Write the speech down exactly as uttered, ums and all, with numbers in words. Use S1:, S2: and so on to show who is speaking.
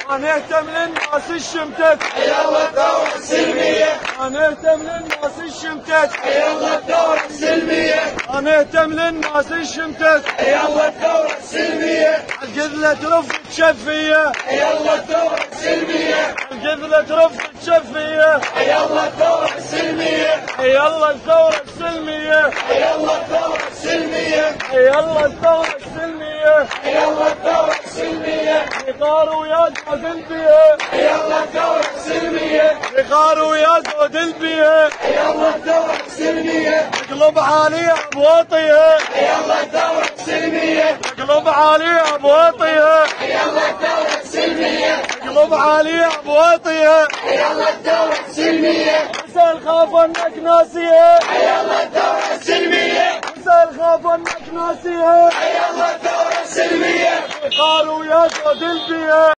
S1: أنا اهتم للناس الشمتت،
S2: يلا الثورة السلمية.
S1: أنا اهتم للناس الشمتت،
S2: يلا الثورة السلمية.
S1: أنا اهتم للناس الشمتت،
S2: يلا الثورة السلمية.
S1: القذلة ترفض شفية،
S2: يلا الثورة السلمية.
S1: القذلة ترفض شفية،
S2: يلا الثورة السلمية.
S1: يلا الثورة السلمية،
S2: يلا الثورة السلمية.
S1: يلا الثورة السلمية،
S2: يلا الثورة السلمية.
S1: يغار ويا زود البيه،
S2: يلا الثورة السلمية.
S1: يغار ويا زود البيه،
S2: يلا الثورة السلمية.
S1: اقلب عالي ابواطيه،
S2: يلا الثورة السلمية.
S1: اقلب عالي ابواطيه،
S2: يلا الثورة السلمية.
S1: اقلب عالي ابواطيه،
S2: يلا الثورة السلمية.
S1: حسين خاف انك ناسيه،
S2: يلا الثورة السلمية.
S1: حسين خاف انك ناسيه،
S2: يلا الثورة السلمية.
S1: يغار ويا زود البيه.